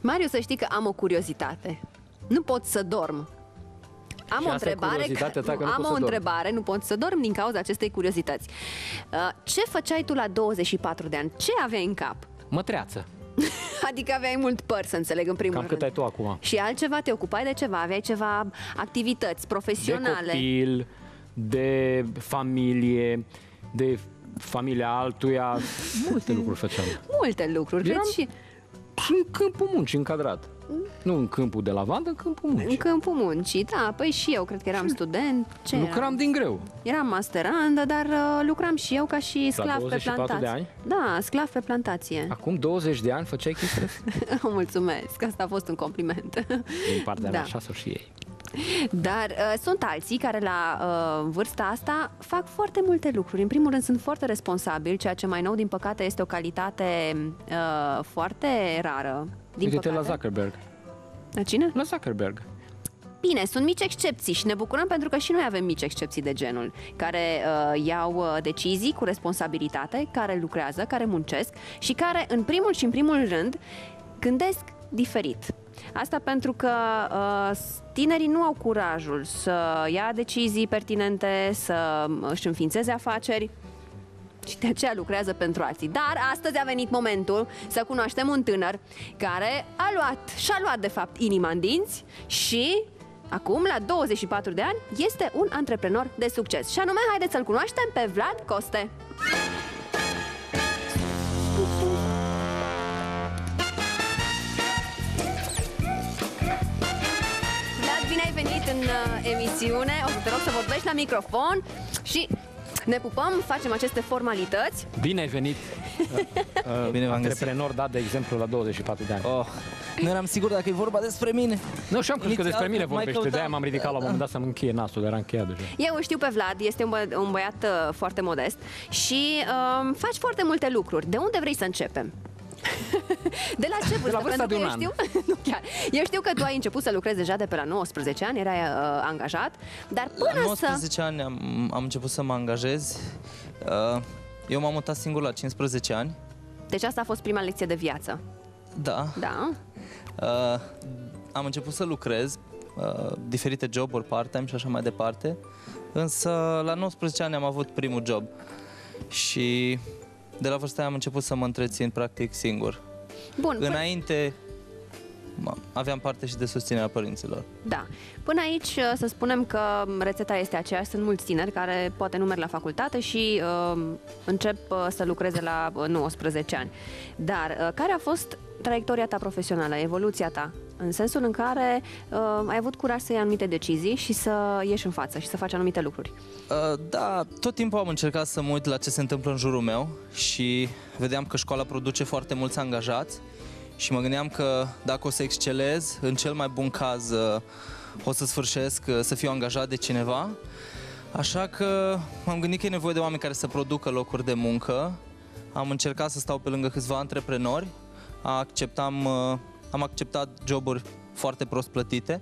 Marius, să știi că am o curiozitate. Nu pot să dorm. Am o întrebare, întrebare, nu pot să dorm din cauza acestei curiozități. Ce făceai tu la 24 de ani? Ce aveai în cap? Mătreață. Adică aveai mult păr, să înțeleg, în primul rând. Cam cât ai tu acum. Și altceva? Te ocupai de ceva? Aveai ceva activități profesionale? De copil, de familie, de familia altuia. Multe lucruri făceam. Multe lucruri. Eram în câmpul muncii încadrat. Nu în câmpul de lavandă, în câmpul muncii. În câmpul muncii, da. Păi și eu cred că eram student. Ce lucram din greu. Eram masterandă, dar lucram și eu ca și sclav pe plantație. De ani? Da, sclav pe plantație. Acum 20 de ani făceai chestii? Mulțumesc, asta a fost un compliment. Din partea mea, așa și ei. Dar sunt alții care la vârsta asta fac foarte multe lucruri. În primul rând sunt foarte responsabili, ceea ce mai nou, din păcate, este o calitate foarte rară. Uite-te la Zuckerberg. La cine? La Zuckerberg. Bine, sunt mici excepții și ne bucurăm pentru că și noi avem mici excepții de genul, care iau decizii cu responsabilitate, care lucrează, care muncesc și care, în primul rând, gândesc diferit. Asta pentru că tinerii nu au curajul să ia decizii pertinente, să își înființeze afaceri și de aceea lucrează pentru alții. Dar astăzi a venit momentul să cunoaștem un tânăr care și-a luat de fapt inima în dinți și acum, la 24 de ani, este un antreprenor de succes. Și anume, haideți să-l cunoaștem pe Vlad Coste. Bine ai venit în emisiune. O să te rog să vorbești la microfon și ne pupăm, facem aceste formalități. Bine ai venit. Bine v-am antreprenor dat de exemplu la 24 de ani. Nu eram sigur dacă e vorba despre mine. Nu, și-am crezut că despre mine vorbește. De-aia m-am ridicat la un moment dat să-mi încheie nasul, dar era încheiat deja. Eu știu pe Vlad, este un băiat foarte modest și faci foarte multe lucruri. De unde vrei să începem? De la ce vârstă? De la vârsta de un an. Nu chiar. Eu știu că tu ai început să lucrezi deja de pe la 19 ani, erai angajat, dar până la 19 ani am început să mă angajez. Eu m-am mutat singur la 15 ani. Deci asta a fost prima lecție de viață. Da. Da. Am început să lucrez diferite joburi part-time și așa mai departe. Însă la 19 ani am avut primul job și de la vârsta aia am început să mă întrețin practic singur. Bun. Înainte aveam parte și de susținerea părinților. Da. Până aici să spunem că rețeta este aceeași. Sunt mulți tineri care poate nu merg la facultate și încep să lucreze la 19 ani. Dar care a fost traiectoria ta profesională, evoluția ta? În sensul în care ai avut curaj să iei anumite decizii și să ieși în față și să faci anumite lucruri. Da, tot timpul am încercat să mă uit la ce se întâmplă în jurul meu și vedeam că școala produce foarte mulți angajați și mă gândeam că dacă o să excelez, în cel mai bun caz o să sfârșesc să fiu angajat de cineva. Așa că m-am gândit că e nevoie de oameni care să producă locuri de muncă. Am încercat să stau pe lângă câțiva antreprenori. Am acceptat joburi foarte prost plătite.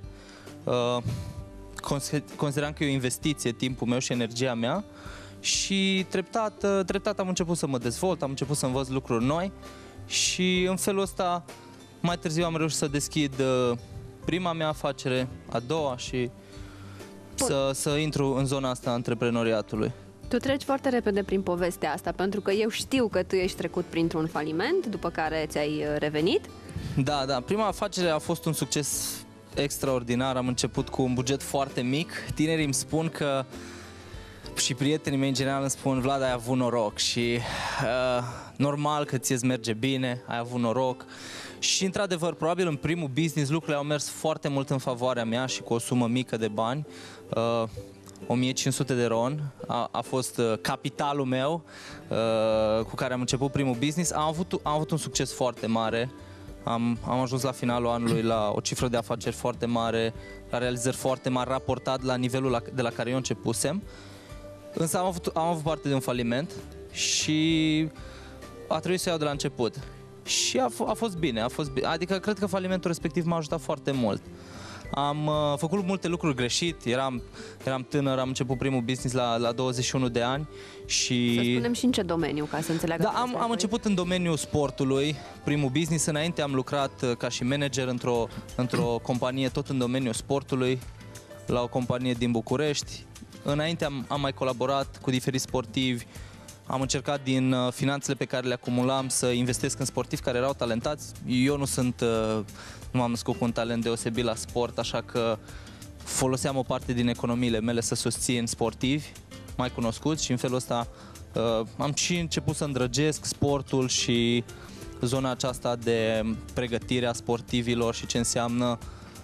Consideram că e o investiție, timpul meu și energia mea. Și treptat am început să mă dezvolt, am început să învăț lucruri noi. Și în felul ăsta, mai târziu am reușit să deschid prima mea afacere, a doua și să intru în zona asta a antreprenoriatului. Tu treci foarte repede prin povestea asta, pentru că eu știu că tu ești trecut printr-un faliment, după care ți-ai revenit. Da, prima afacere a fost un succes extraordinar. Am început cu un buget foarte mic. Tinerii îmi spun că, și prietenii mei în general îmi spun: Vlad, ai avut noroc și normal că ție-ți merge bine, ai avut noroc. Și într-adevăr, probabil în primul business lucrurile au mers foarte mult în favoarea mea și cu o sumă mică de bani. 1500 de RON a fost capitalul meu cu care am început primul business. Am avut un succes foarte mare. Am ajuns la finalul anului la o cifră de afaceri foarte mare, la realizări foarte mari, raportat la nivelul de la care eu începusem. Însă am avut parte de un faliment și a trebuit să iau de la început. Și a fost bine, adică cred că falimentul respectiv m-a ajutat foarte mult. Am făcut multe lucruri greșit, eram tânăr, am început primul business la 21 de ani și... Să spunem și în ce domeniu, ca să înțeleagă. Da, am început în domeniul sportului, primul business. Înainte am lucrat ca și manager într-o companie tot în domeniul sportului, la o companie din București. Înainte am mai colaborat cu diferiți sportivi. Am încercat din finanțele pe care le acumulam să investesc în sportivi care erau talentați. Eu nu m-am născut cu un talent deosebit la sport, așa că foloseam o parte din economiile mele să susțin sportivi mai cunoscuți și în felul ăsta am și început să îndrăgesc sportul și zona aceasta de pregătire a sportivilor și ce înseamnă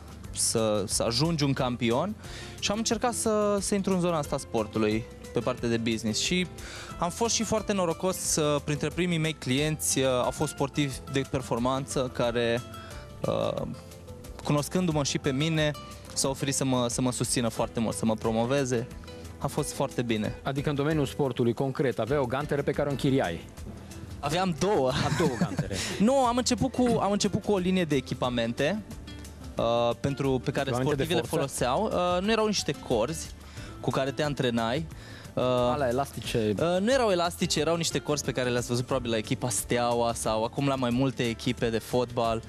să ajungi un campion și am încercat să intru în zona asta a sportului pe partea de business și am fost și foarte norocos, printre primii mei clienți au fost sportivi de performanță care, cunoscându-mă și pe mine, s-au oferit să mă susțină foarte mult, să mă promoveze. A fost foarte bine. Adică în domeniul sportului, concret, aveai o ganteră pe care o închiriai? Aveam două. Două gantere. Nu, am început cu o linie de echipamente pe care sportivii le foloseau. Nu erau niște corzi cu care te antrenai. Alea elastice? Nu erau elastice, erau niște corzi pe care le-ați văzut probabil la echipa Steaua sau acum la mai multe echipe de fotbal.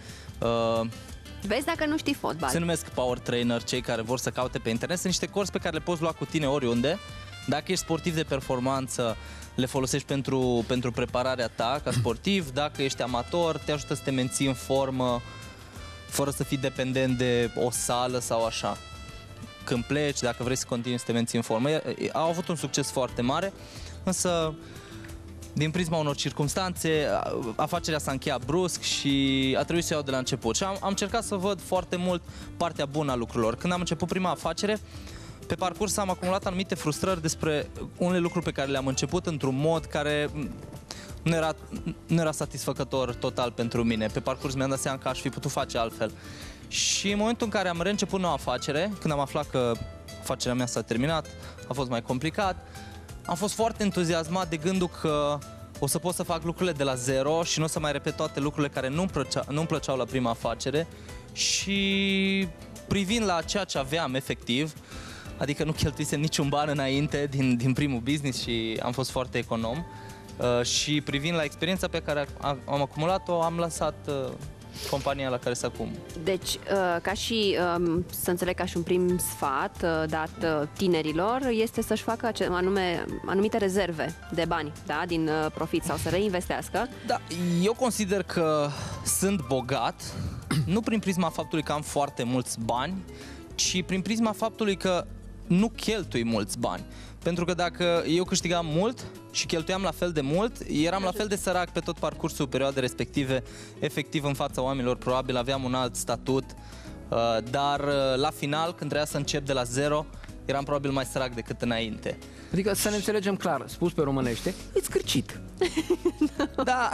Vezi dacă nu știi fotbal. Se numesc power trainer, cei care vor să caute pe internet. Sunt niște corzi pe care le poți lua cu tine oriunde. Dacă ești sportiv de performanță, le folosești pentru prepararea ta ca sportiv. Dacă ești amator, te ajută să te menții în formă fără să fii dependent de o sală sau așa. Când pleci, dacă vrei să continui să te menții în formă. Au avut un succes foarte mare, însă din prisma unor circumstanțe, afacerea s-a încheiat brusc și a trebuit să iau de la început. Și am încercat să văd foarte mult partea bună a lucrurilor. Când am început prima afacere, pe parcurs am acumulat anumite frustrări despre unele lucruri pe care le-am început într-un mod care nu era satisfăcător total pentru mine. Pe parcurs mi-am dat seama că aș fi putut face altfel. Și în momentul în care am reînceput noua afacere, când am aflat că afacerea mea s-a terminat, a fost mai complicat, am fost foarte entuziasmat de gândul că o să pot să fac lucrurile de la zero și nu o să mai repet toate lucrurile care nu-mi plăceau la prima afacere și privind la ceea ce aveam efectiv, adică nu cheltuisem niciun ban înainte din primul business și am fost foarte econom și privind la experiența pe care am acumulat-o, am lăsat compania la care sunt acum. Deci, ca și, să înțeleg, ca și un prim sfat dat tinerilor, este să-și facă anumite rezerve de bani, da, din profit sau să reinvestească. Da, eu consider că sunt bogat, nu prin prisma faptului că am foarte mulți bani, ci prin prisma faptului că nu cheltui mulți bani. Pentru că dacă eu câștigam mult și cheltuiam la fel de mult, eram la fel de sărac pe tot parcursul perioadei respective, efectiv în fața oamenilor, probabil aveam un alt statut, dar la final, când trebuia să încep de la zero, eram probabil mai sărac decât înainte. Adică să ne înțelegem clar, spus pe românește, e scârcit. Da,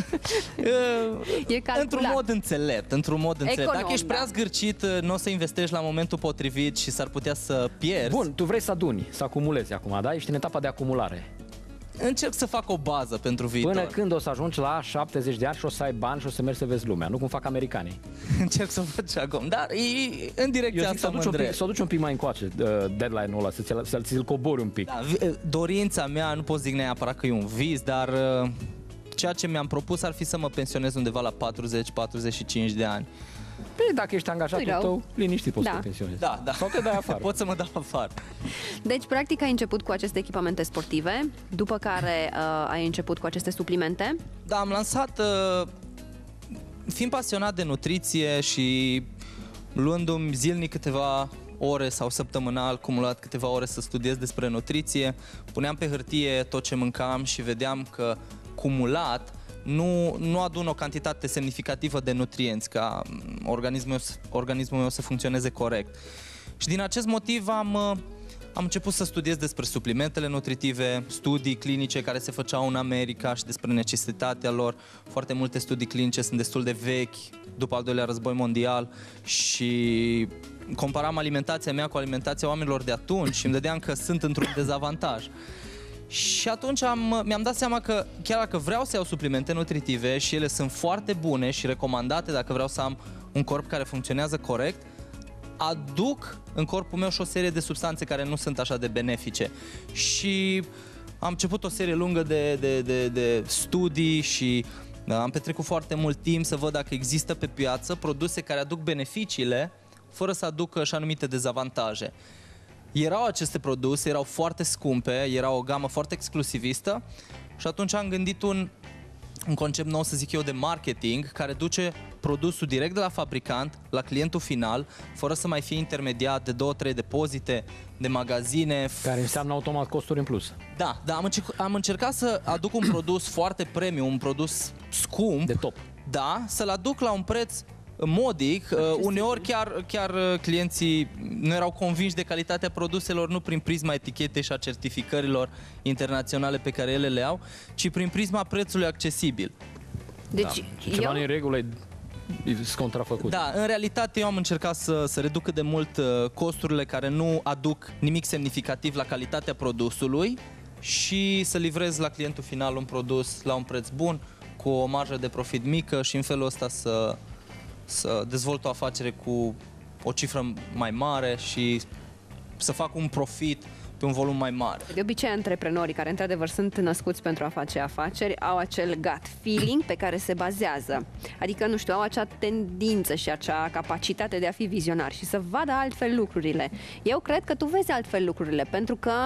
E calculat. într-un mod înțelept, Econom, Dacă ești prea zgârcit, nu o să investești la momentul potrivit și s-ar putea să pierzi. Bun, tu vrei să aduni, să acumulezi acum, da? Ești în etapa de acumulare. Încerc să fac o bază pentru viitor. Până când o să ajungi la 70 de ani și o să ai bani și o să mergi să vezi lumea, nu cum fac americanii. Încerc să fac și acum, dar în direcția asta mă îndrept. Să o duci un pic mai încoace, deadline-ul ăla, să ți-l cobori un pic. Da, dorința mea, nu pot zic neapărat că e un vis, dar ceea ce mi-am propus ar fi să mă pensionez undeva la 40-45 de ani. Păi dacă ești angajatul tău, liniștit poți să te pensionezi. Da. Sau te dai afară. Pot să mă dau afară. Deci, practic, ai început cu aceste echipamente sportive, după care ai început cu aceste suplimente. Da, am lansat, fiind pasionat de nutriție și luându-mi zilnic câteva ore sau săptămânal, cumulat câteva ore să studiez despre nutriție, puneam pe hârtie tot ce mâncam și vedeam că cumulat nu adun o cantitate semnificativă de nutrienți ca organismul meu să funcționeze corect. Și din acest motiv am început să studiez despre suplimentele nutritive, studii clinice care se făceau în America și despre necesitatea lor. Foarte multe studii clinice sunt destul de vechi, după al doilea război mondial, și comparam alimentația mea cu alimentația oamenilor de atunci și îmi dădeam că sunt într-un dezavantaj. Și atunci mi-am dat seama că chiar dacă vreau să iau suplimente nutritive și ele sunt foarte bune și recomandate dacă vreau să am un corp care funcționează corect, aduc în corpul meu și o serie de substanțe care nu sunt așa de benefice. Și am început o serie lungă de studii și am petrecut foarte mult timp să văd dacă există pe piață produse care aduc beneficiile fără să aducă și anumite dezavantaje. Erau aceste produse, erau foarte scumpe, era o gamă foarte exclusivistă și atunci am gândit un concept nou, să zic eu, de marketing care duce produsul direct de la fabricant la clientul final, fără să mai fie intermediat de 2-3 depozite, de magazine. Care înseamnă automat costuri în plus. Da, am încercat să aduc un produs foarte premium, un produs scump. De top. Da, să-l aduc la un preț modic. Uneori chiar clienții nu erau convinși de calitatea produselor, nu prin prisma etichetei și a certificărilor internaționale pe care ele le au, ci prin prisma prețului accesibil. Deci, ceva în regulă e contrafăcut. Da, în realitate eu am încercat să reduc cât de mult costurile care nu aduc nimic semnificativ la calitatea produsului și să livrez la clientul final un produs la un preț bun, cu o marjă de profit mică și în felul ăsta să dezvolt o afacere cu o cifră mai mare și să fac un profit pe un volum mai mare. De obicei, antreprenorii care într-adevăr sunt născuți pentru a face afaceri au acel gut feeling pe care se bazează. Adică, nu știu, au acea tendință și acea capacitate de a fi vizionari și să vadă altfel lucrurile. Eu cred că tu vezi altfel lucrurile, pentru că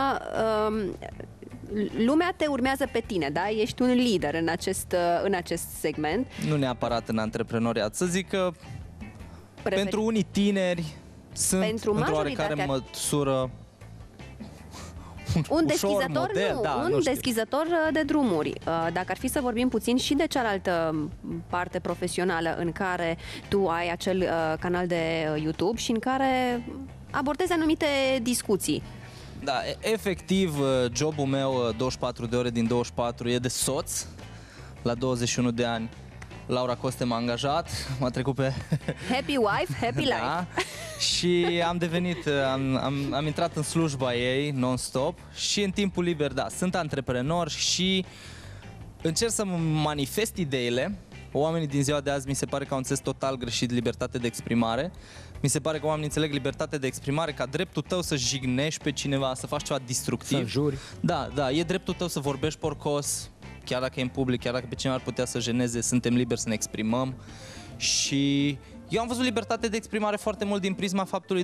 lumea te urmează pe tine, da? Ești un lider în acest segment. Nu neapărat în antreprenoriat. Să zic că pentru unii tineri sunt într-o oarecare măsură un deschizător, model, nu, da, un deschizător de drumuri. Dacă ar fi să vorbim puțin și de cealaltă parte profesională în care tu ai acel canal de YouTube și în care abordezi anumite discuții. Da, efectiv, jobul meu 24 de ore din 24 e de soț. La 21 de ani Laura Coste m-a angajat, m-a trecut pe... Happy wife, happy life. Da. Și am devenit, am intrat în slujba ei non-stop și în timpul liber, da, sunt antreprenor și încerc să manifest ideile. Oamenii din ziua de azi mi se pare că au înțeles total greșit libertate de exprimare. Mi se pare că oamenii înțeleg libertate de exprimare ca dreptul tău să jignești pe cineva, să faci ceva destructiv. Să juri. Da, e dreptul tău să vorbești porcos, chiar dacă e în public, chiar dacă pe cineva ar putea să jeneze, suntem liberi să ne exprimăm. Și eu am văzut libertate de exprimare foarte mult din prisma faptului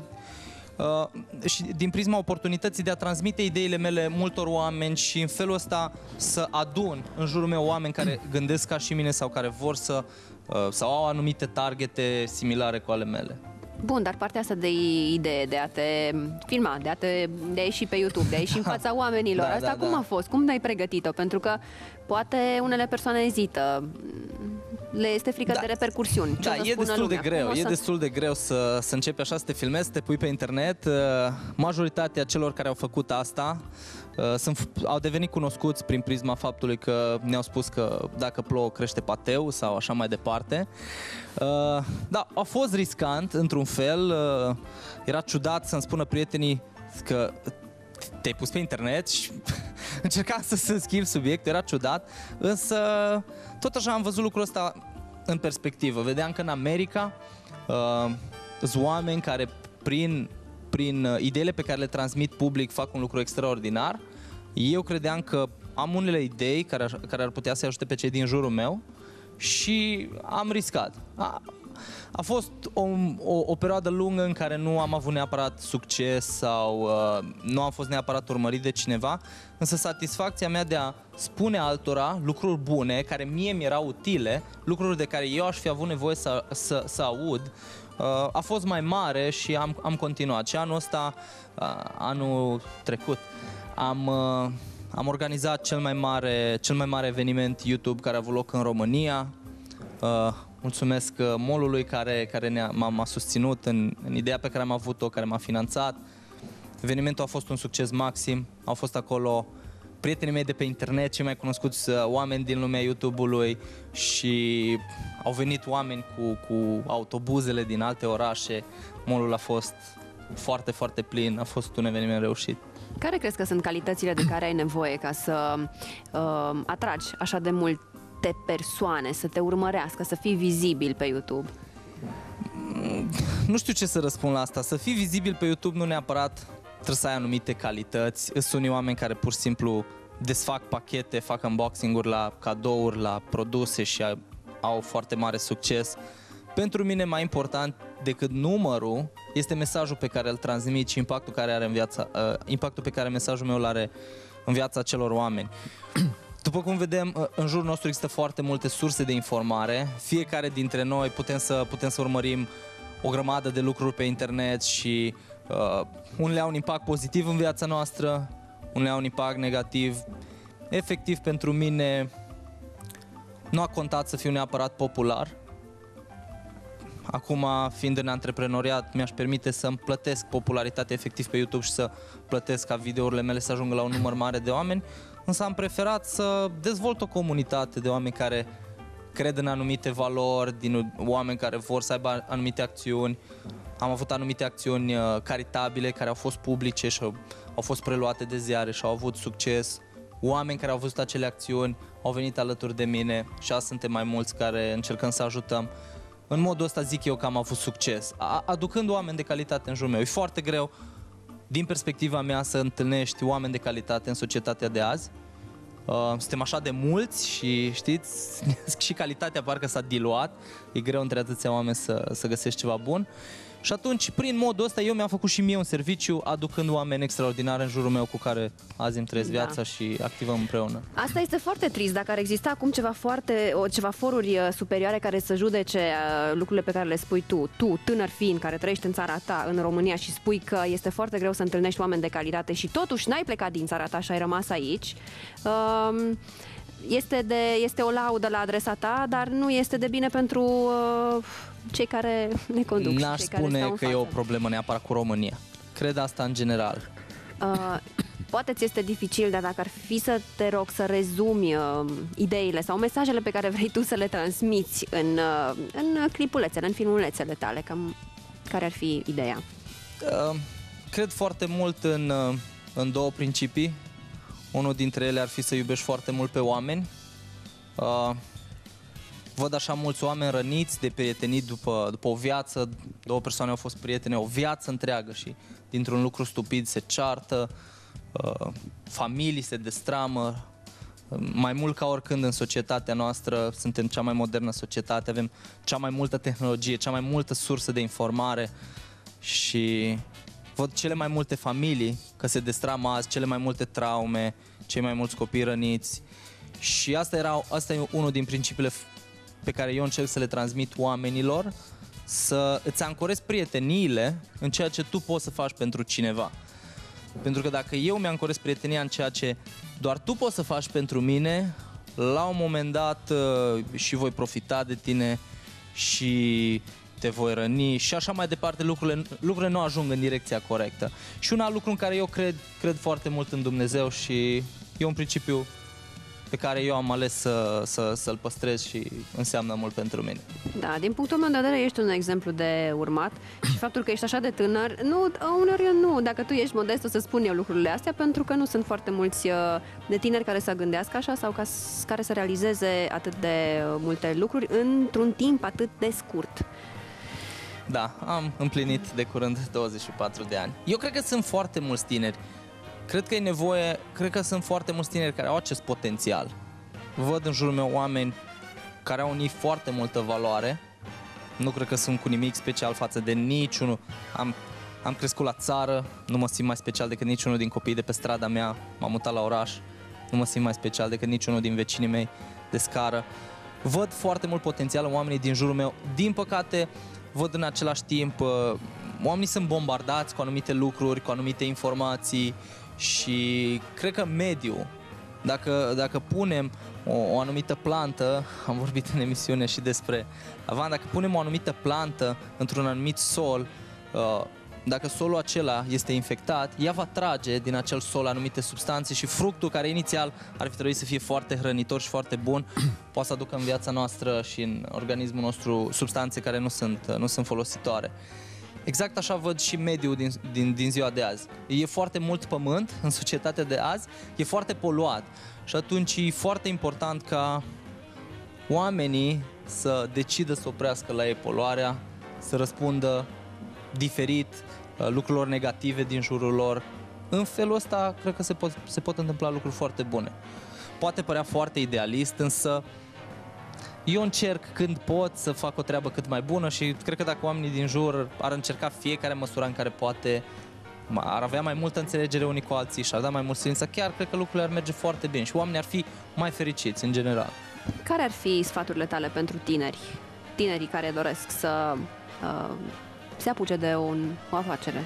și din prisma oportunității de a transmite ideile mele multor oameni și în felul ăsta să adun în jurul meu oameni care gândesc ca și mine sau care vor sau au anumite targete similare cu ale mele. Bun, dar partea asta de idee de a te filma, de a ieși pe YouTube, de a ieși în fața oamenilor, asta cum a fost? Cum ai pregătit-o? Pentru că poate unele persoane ezită, le este frică de repercursiuni. Da, e destul de greu. E destul de greu să începi așa, să te filmezi, să te pui pe internet. Majoritatea celor care au făcut asta au devenit cunoscuți prin prisma faptului că ne-au spus că dacă plouă crește pateu sau așa mai departe. Da, a fost riscant într-un fel. Era ciudat să-mi spună prietenii că te-ai pus pe internet și încercam să schimb subiectul, era ciudat, însă tot așa am văzut lucrul ăsta în perspectivă. Vedeam că în America sunt oameni care prin ideile pe care le transmit public fac un lucru extraordinar. Eu credeam că am unele idei care ar putea să ajute pe cei din jurul meu și am riscat. A fost o perioadă lungă în care nu am avut neapărat succes sau nu am fost neapărat urmărit de cineva, însă satisfacția mea de a spune altora lucruri bune, care mie mi-erau utile, lucruri de care eu aș fi avut nevoie să aud, a fost mai mare și am continuat. Și anul ăsta, anul trecut, am organizat cel mai mare eveniment YouTube care a avut loc în România. Mulțumesc mall-ului care m-a susținut în ideea pe care am avut-o, care m-a finanțat. Evenimentul a fost un succes maxim. Au fost acolo prietenii mei de pe internet, cei mai cunoscuți oameni din lumea YouTube-ului și au venit oameni cu autobuzele din alte orașe. Mall-ul a fost foarte, foarte plin. A fost un eveniment reușit. Care crezi că sunt calitățile de care ai nevoie ca să atragi așa de multe persoane, să te urmărească, să fii vizibil pe YouTube? Nu știu ce să răspund la asta. Să fii vizibil pe YouTube nu neapărat trebuie să ai anumite calități. Sunt unii oameni care pur și simplu desfac pachete, fac unboxing-uri la cadouri, la produse și au foarte mare succes. Pentru mine mai important decât numărul este mesajul pe care îl transmit și impactul care are în viața, impactul pe care mesajul meu îl are în viața celor oameni. După cum vedem, în jurul nostru există foarte multe surse de informare. Fiecare dintre noi putem să urmărim o grămadă de lucruri pe internet și unele au un impact pozitiv în viața noastră, unele au un impact negativ. Efectiv, pentru mine nu a contat să fiu neapărat popular. Acum, fiind în antreprenoriat, mi-aș permite să-mi plătesc popularitate efectiv pe YouTube și să plătesc ca videourile mele să ajungă la un număr mare de oameni, însă am preferat să dezvolt o comunitate de oameni care cred în anumite valori, din oameni care vor să aibă anumite acțiuni. Am avut anumite acțiuni caritabile care au fost publice și au fost preluate de ziare și au avut succes. Oameni care au văzut acele acțiuni au venit alături de mine și azi suntem mai mulți care încercăm să ajutăm. În modul ăsta zic eu că am avut succes, aducând oameni de calitate în jurul meu. E foarte greu, din perspectiva mea, să întâlnești oameni de calitate în societatea de azi. Suntem așa de mulți și știți, și calitatea parcă s-a diluat. E greu între atâția oameni să găsești ceva bun. Și atunci, prin modul ăsta, eu mi-am făcut și mie un serviciu, aducând oameni extraordinari în jurul meu cu care azi îmi trăiesc viața și activăm împreună. Asta este foarte trist. Dacă ar exista acum ceva foruri superioare care să judece lucrurile pe care le spui tu, tânăr fiind, care trăiești în țara ta, în România, și spui că este foarte greu să întâlnești oameni de calitate și totuși n-ai plecat din țara ta și ai rămas aici, este o laudă la adresa ta, dar nu este de bine pentru cei care ne conduc. N-aș spune că e o problemă neapărat cu România. Cred asta în general. Poate ți este dificil, dar dacă ar fi să te rog să rezumi ideile sau mesajele pe care vrei tu să le transmiți în clipulețele, în filmulețele tale, cam care ar fi ideea? Cred foarte mult în două principii. Unul dintre ele ar fi să iubești foarte mult pe oameni. Văd așa mulți oameni răniți de prietenit după o viață. Două persoane au fost prietene o viață întreagă și dintr-un lucru stupid se ceartă, familii se destramă. Mai mult ca oricând în societatea noastră, suntem cea mai modernă societate, avem cea mai multă tehnologie, cea mai multă sursă de informare și văd cele mai multe familii că se destramă azi, cele mai multe traume, cei mai mulți copii răniți. Și asta e unul din principiile pe care eu încerc să le transmit oamenilor, să îți ancorezi prieteniile în ceea ce tu poți să faci pentru cineva. Pentru că dacă eu mi-ancorez prietenia în ceea ce doar tu poți să faci pentru mine, la un moment dat și voi profita de tine și te voi răni și așa mai departe, lucrurile nu ajung în direcția corectă. Și un alt lucru în care eu cred foarte mult în Dumnezeu și e un principiu pe care eu am ales să-l păstrez și înseamnă mult pentru mine. Da, din punctul meu de vedere ești un exemplu de urmat și faptul că ești așa de tânăr, uneori nu, dacă tu ești modest o să spun eu lucrurile astea, pentru că nu sunt foarte mulți de tineri care să gândească așa sau care să realizeze atât de multe lucruri într-un timp atât de scurt. Da, am împlinit de curând 24 de ani. Eu cred că sunt foarte mulți tineri. Cred că sunt foarte mulți tineri care au acest potențial. Văd în jurul meu oameni care au unii foarte multă valoare. Nu cred că sunt cu nimic special față de niciunul. Am crescut la țară, nu mă simt mai special decât niciunul din copiii de pe strada mea. M-am mutat la oraș, nu mă simt mai special decât niciunul din vecinii mei de scară. Văd foarte mult potențial în oamenii din jurul meu. Din păcate, văd în același timp, oamenii sunt bombardați cu anumite lucruri, cu anumite informații și cred că mediul, dacă punem o anumită plantă, am vorbit în emisiune și despre avant, dacă punem o anumită plantă într-un anumit sol, dacă solul acela este infectat, ea va trage din acel sol anumite substanțe și fructul care inițial ar fi trebuit să fie foarte hrănitor și foarte bun, poate să aducă în viața noastră și în organismul nostru substanțe care nu sunt folositoare. Exact așa văd și mediul din ziua de azi. E foarte mult pământ în societatea de azi, e foarte poluat și atunci e foarte important ca oamenii să decidă să oprească la ei poluarea, să răspundă diferit, lucrurilor negative din jurul lor. În felul ăsta, cred că se pot întâmpla lucruri foarte bune. Poate părea foarte idealist, însă eu încerc când pot să fac o treabă cât mai bună și cred că dacă oamenii din jur ar încerca fiecare măsură în care poate, ar avea mai multă înțelegere unii cu alții și ar da mai mult silință, chiar cred că lucrurile ar merge foarte bine și oamenii ar fi mai fericiți în general. Care ar fi sfaturile tale pentru tinerii care doresc să se apuce de o afacere?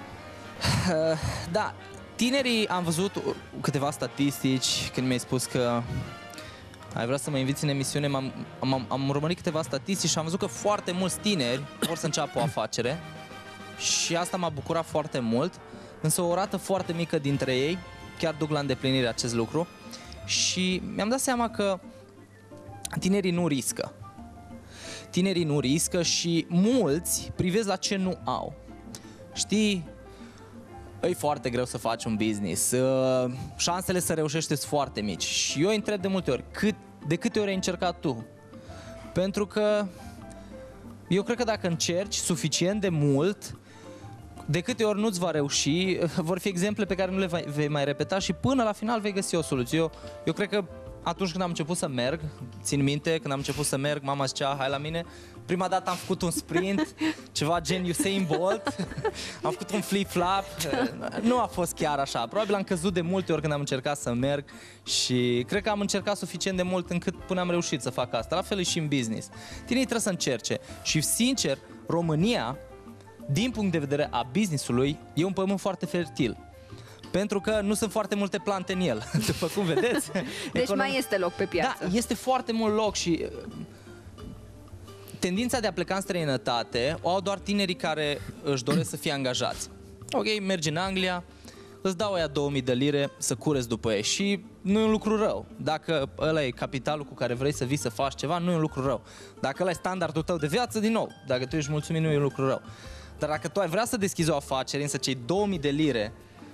Da, tinerii, am văzut câteva statistici când mi-ai spus că ai vrea să mă inviți în emisiune, am urmărit câteva statistici și am văzut că foarte mulți tineri vor să înceapă o afacere și asta m-a bucurat foarte mult, însă o rată foarte mică dintre ei chiar duc la îndeplinire acest lucru și mi-am dat seama că tinerii nu riscă. Tinerii nu riscă și mulți privesc la ce nu au. Știi, e foarte greu să faci un business, șansele să reușești sunt foarte mici și eu îi întreb de multe ori, de câte ori ai încercat tu? Pentru că eu cred că dacă încerci suficient de mult, de câte ori nu-ți va reuși, vor fi exemple pe care nu le vei mai repeta și până la final vei găsi o soluție. Eu cred că atunci când am început să merg, țin minte, când am început să merg, mama zicea, hai la mine. Prima dată am făcut un sprint, ceva gen Usain Bolt, am făcut un flip-flap, nu a fost chiar așa. Probabil am căzut de multe ori când am încercat să merg și cred că am încercat suficient de mult încât până am reușit să fac asta. La fel e și în business. Tinerii trebuie să încerce și, sincer, România, din punct de vedere a business-ului, e un pământ foarte fertil. Pentru că nu sunt foarte multe plante în el, după cum vedeți. Deci mai este loc pe piață. Da, este foarte mult loc și tendința de a pleca în străinătate o au doar tinerii care își doresc să fie angajați. Ok, mergi în Anglia, îți dau aia 2000 de lire să cureți după ei și nu e un lucru rău. Dacă ăla e capitalul cu care vrei să vii să faci ceva, nu e un lucru rău. Dacă ăla e standardul tău de viață, din nou, dacă tu ești mulțumit, nu e un lucru rău. Dar dacă tu ai vrea să deschizi o afacere, însă cei 2000 de lire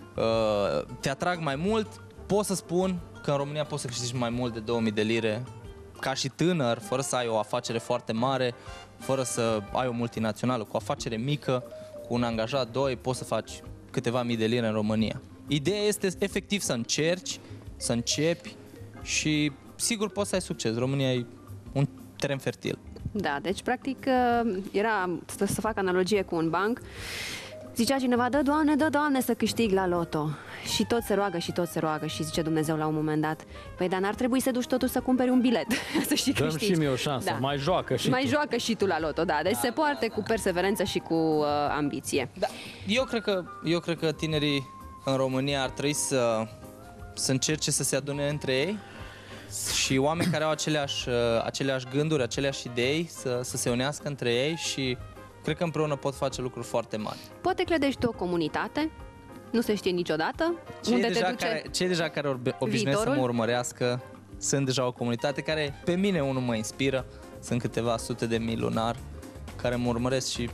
te atrag mai mult, pot să spun că în România poți să câștigi mai mult de 2000 de lire ca și tânăr, fără să ai o afacere foarte mare, fără să ai o multinațională, cu o afacere mică, cu un angajat, doi, poți să faci câteva mii de lire în România. Ideea este efectiv să încerci, să începi și sigur poți să ai succes. România e un teren fertil. Da, deci practic era să fac analogie cu un banc. Zicea cineva, dă Doamne să câștig la loto. Și tot se roagă și tot se roagă și zice Dumnezeu la un moment dat, păi dar n-ar trebui să duci totuși să cumperi un bilet, să știi Dăm câștigi. și mie o șansă, Da. mai joacă și mai tu. joacă și tu la loto, da. Deci se poate cu perseverență și cu ambiție. Da. Eu cred că tinerii în România ar trebui să încerce să se adune între ei și oameni care au aceleași gânduri, aceleași idei, să se unească între ei și cred că împreună pot face lucruri foarte mari. Poate clădești tu o comunitate, nu se știe niciodată, unde te duce Cei deja care obișnuiesc să viitorul? mă urmărească sunt deja o comunitate care pe mine unul mă inspiră, sunt câteva sute de mii lunar care mă urmăresc și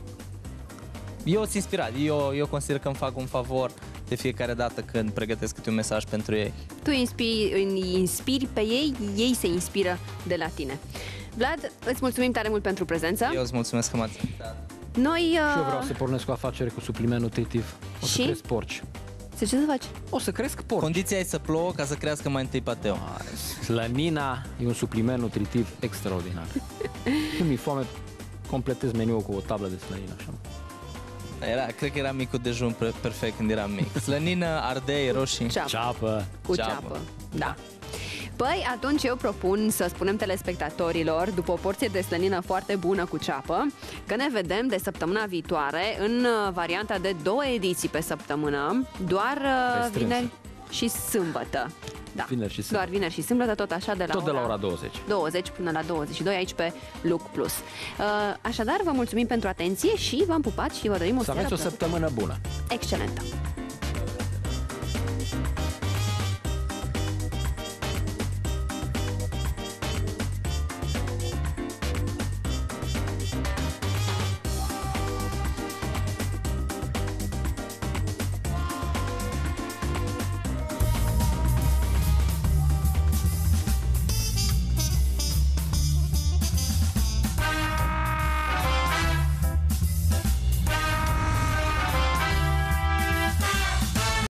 eu sunt inspirat, eu consider că îmi fac un favor de fiecare dată când pregătesc câte un mesaj pentru ei. Tu îi inspiri pe ei, ei se inspiră de la tine. Vlad, îți mulțumim tare mult pentru prezență. Eu îți mulțumesc că m-ați invitat. Noi... Și eu vreau să pornesc o afacere cu supliment nutritiv. O să Și? cresc porci. Ce să faci? O să cresc porci. Condiția e să plouă ca să crească mai întâi pateu. Slănina e un supliment nutritiv extraordinar. Când mi-e foame, completez meniul cu o tablă de slănină. Așa. Cred că era micul dejun perfect când eram mic. Slănină, ardei, roșii. Ceapă. Cu Ceapă. ceapă. Da. Păi, atunci eu propun să spunem telespectatorilor, după o porție de slănină foarte bună cu ceapă, că ne vedem de săptămâna viitoare în varianta de 2 ediții pe săptămână, doar vineri și sâmbătă. Da. Vineri și sâmbătă. Doar vineri și sâmbătă, tot așa de la ora 20. 20 până la 22 aici pe Look Plus. Așadar, vă mulțumim pentru atenție și v-am pupat și vă dorim o Să aveți o seară săptămână bună. excelentă.